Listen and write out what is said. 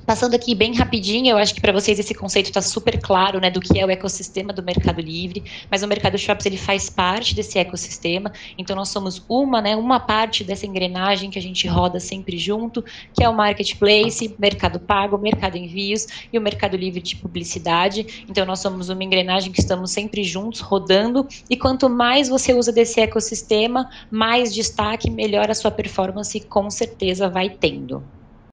Passando aqui bem rapidinho, eu acho que para vocês esse conceito está super claro, né, do que é o ecossistema do Mercado Livre, mas o Mercado Shops ele faz parte desse ecossistema, então nós somos uma parte dessa engrenagem que a gente roda sempre junto, que é o Marketplace, Mercado Pago, Mercado Envios e o Mercado Livre de Publicidade, então nós somos uma engrenagem que estamos sempre juntos, rodando, e quanto mais você usa desse ecossistema, mais destaque, melhor a sua performance com certeza vai tendo.